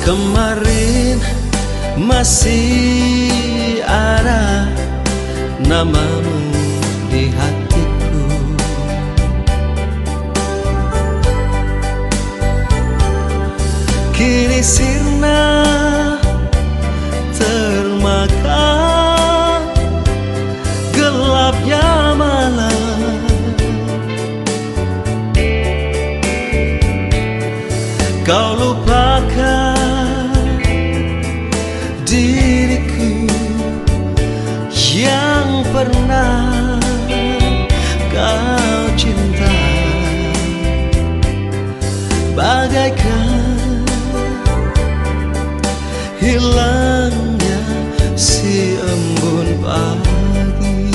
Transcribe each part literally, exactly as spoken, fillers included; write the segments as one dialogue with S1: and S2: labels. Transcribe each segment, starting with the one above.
S1: Kemarin masih ada namamu di hatiku. Kini sirna termakan gelapnya malam. Kau lupakan diriku yang pernah kau cinta, bagaikan hilangnya si embun pagi.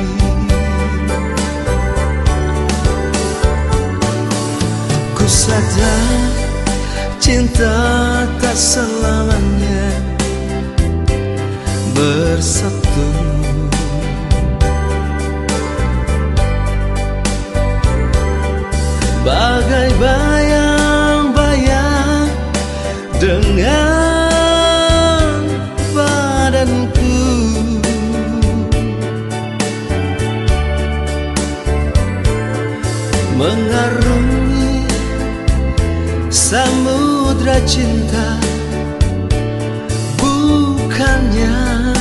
S1: Ku sadar cinta tak selamanya bersatu. Bagai bayang-bayang dengan badanku, mengarungi samudra cinta, bukannya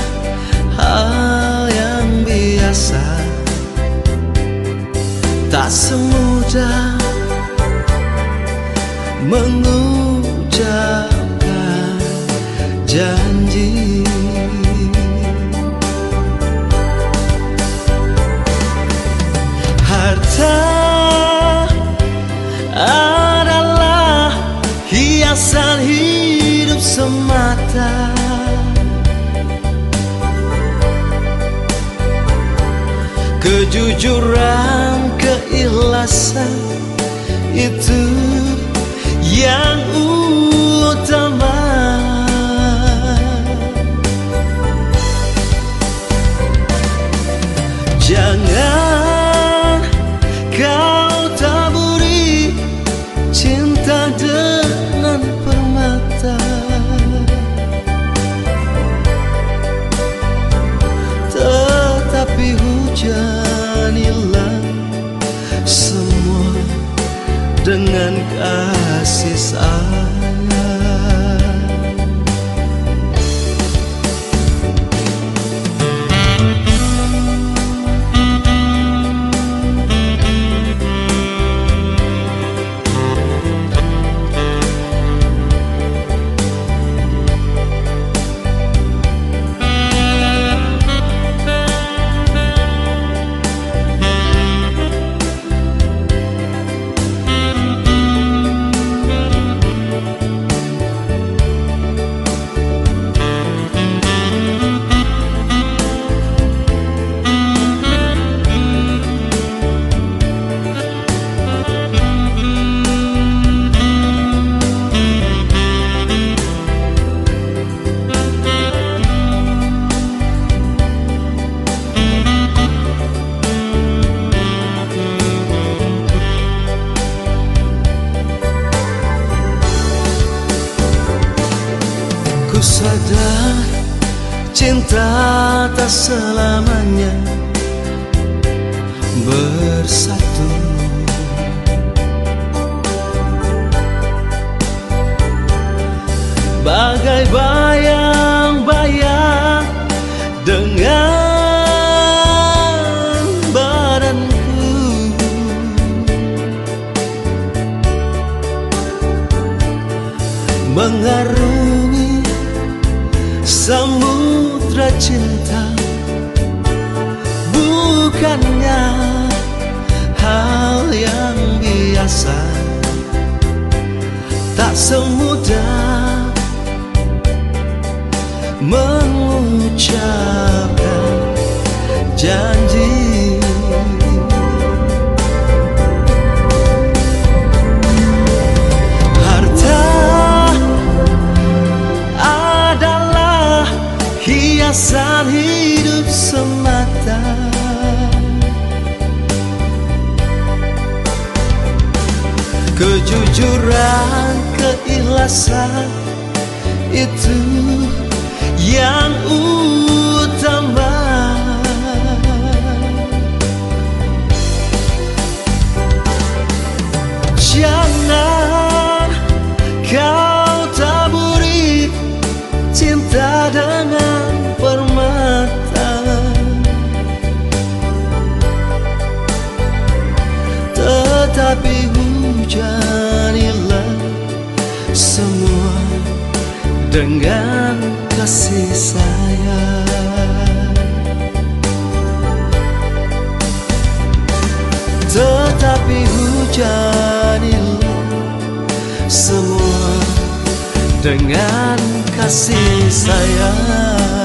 S1: hal yang biasa. Tak semudah mengucapkan janji. Harta adalah hiasan hidup semata. Kejujuran, keikhlasan itu yang utama. Jangan kau taburi cinta dengan permata, tetapi hujan hilang semua dengan kasih sayang. Ku sadar cinta tak selamanya bersatu. Bagai bayang-bayang dengan badanku, mengarungi samudra cinta, bukannya hal yang biasa. Tak semudah mengucapkan janji. Harta adalah hiasan hidup semata. Kejujuran, keikhlasan itu yang utama. Jangan kau taburi cinta dengan permata, tetapi hujanilah semua dengan kasih sayang. Tetapi hujanilah semua dengan kasih sayang.